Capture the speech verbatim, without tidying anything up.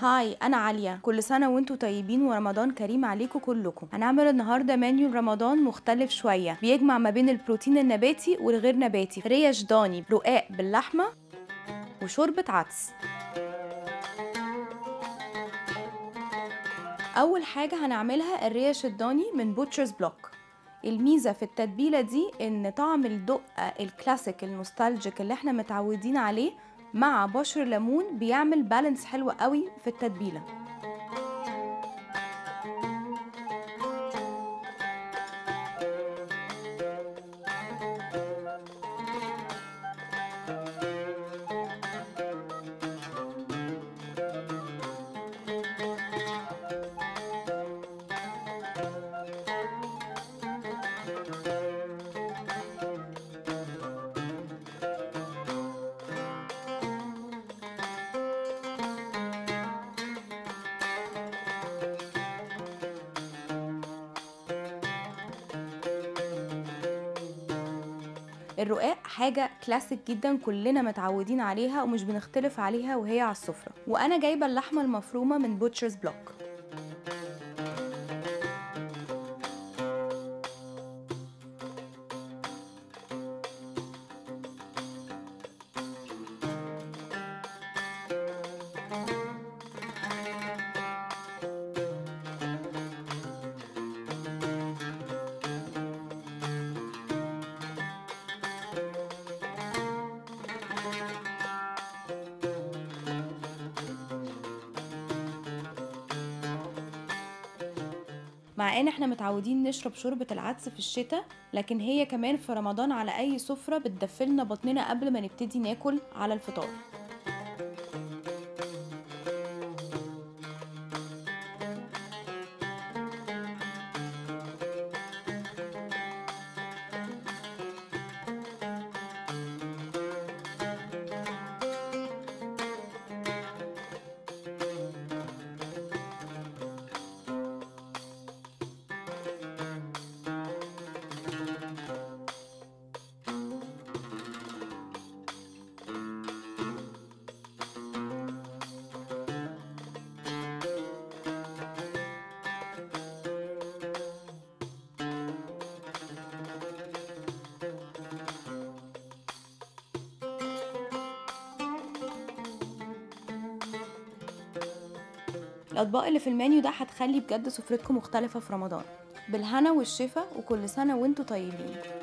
هاي، أنا عالية. كل سنة وانتوا طيبين ورمضان كريم عليكم كلكم. هنعمل النهاردة منيو رمضان مختلف شوية، بيجمع ما بين البروتين النباتي والغير نباتي. ريش ضاني، رقاق باللحمة، وشوربة عدس. أول حاجة هنعملها الريش الضاني من بوتشرز بلوك. الميزة في التتبيلة دي ان طعم الدقة الكلاسيك النوستالجيك اللي احنا متعودين عليه مع بشر ليمون بيعمل بالانس حلو قوي في التتبيلة. الرقاق حاجة كلاسيك جدا كلنا متعودين عليها ومش بنختلف عليها وهي على السفرة. وانا جايبة اللحمة المفرومة من بوتشرز بلوك. مع ان احنا متعودين نشرب شوربة العدس في الشتاء، لكن هي كمان في رمضان على اي سفرة بتدفلنا بطننا قبل ما نبتدي ناكل على الفطار. الأطباق اللي في المنيو ده هتخلي بجد سفرتكم مختلفة في رمضان. بالهنا والشفا، وكل سنة وانتوا طيبين.